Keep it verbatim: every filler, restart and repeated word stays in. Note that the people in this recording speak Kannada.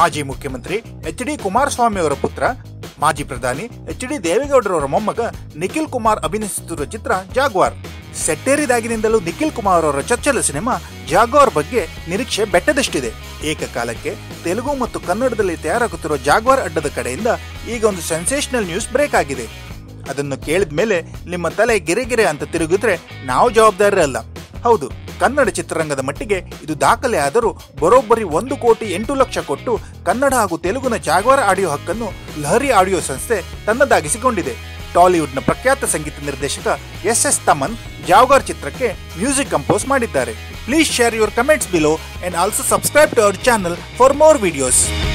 ಮಾಜಿ ಮುಖ್ಯಮಂತ್ರಿ ಎಚ್ ಡಿ ಕುಮಾರಸ್ವಾಮಿ ಅವರ ಪುತ್ರ, ಮಾಜಿ ಪ್ರಧಾನಿ ಎಚ್ ಡಿ ದೇವೇಗೌಡರವರ ಮೊಮ್ಮಗ ನಿಖಿಲ್ ಕುಮಾರ್ ಅಭಿನಯಿಸುತ್ತಿರುವ ಚಿತ್ರ ಜಾಗ್ವಾರ್. ಸೆಟ್ಟೇರಿದಾಗಿನಿಂದಲೂ ನಿಖಿಲ್ ಕುಮಾರ್ ಅವರ ಚೊಚ್ಚಲ ಸಿನಿಮಾ ಜಾಗ್ವಾರ್ ಬಗ್ಗೆ ನಿರೀಕ್ಷೆ ಬೆಟ್ಟದಷ್ಟಿದೆ. ಏಕಕಾಲಕ್ಕೆ ತೆಲುಗು ಮತ್ತು ಕನ್ನಡದಲ್ಲಿ ತಯಾರಾಗುತ್ತಿರುವ ಜಾಗ್ವಾರ್ ಅಡ್ಡದ ಕಡೆಯಿಂದ ಈಗ ಒಂದು ಸೆನ್ಸೇಷನಲ್ ನ್ಯೂಸ್ ಬ್ರೇಕ್ ಆಗಿದೆ. ಅದನ್ನು ಕೇಳಿದ ಮೇಲೆ ನಿಮ್ಮ ತಲೆ ಗಿರೆಗಿರೆ ಅಂತ ತಿರುಗಿದ್ರೆ ನಾವು ಜವಾಬ್ದಾರರಲ್ಲ. ಹೌದು, ಕನ್ನಡ ಚಿತ್ರರಂಗದ ಮಟ್ಟಿಗೆ ಇದು ದಾಖಲೆ ಆದರೂ ಬರೋಬ್ಬರಿ ಒಂದು ಕೋಟಿ ಎಂಟು ಲಕ್ಷ ಕೊಟ್ಟು ಕನ್ನಡ ಹಾಗೂ ತೆಲುಗಿನ ಜಾಗ್ವಾರ್ ಆಡಿಯೋ ಹಕ್ಕನ್ನು ಲಹರಿ ಆಡಿಯೋ ಸಂಸ್ಥೆ ತನ್ನದಾಗಿಸಿಕೊಂಡಿದೆ. ಟಾಲಿವುಡ್ನ ಪ್ರಖ್ಯಾತ ಸಂಗೀತ ನಿರ್ದೇಶಕ ಎಸ್ ಎಸ್ ತಮನ್ ಜಾಗ್ವಾರ್ ಚಿತ್ರಕ್ಕೆ ಮ್ಯೂಸಿಕ್ ಕಂಪೋಸ್ ಮಾಡಿದ್ದಾರೆ. Please share your comments below and also subscribe to our channel for more videos.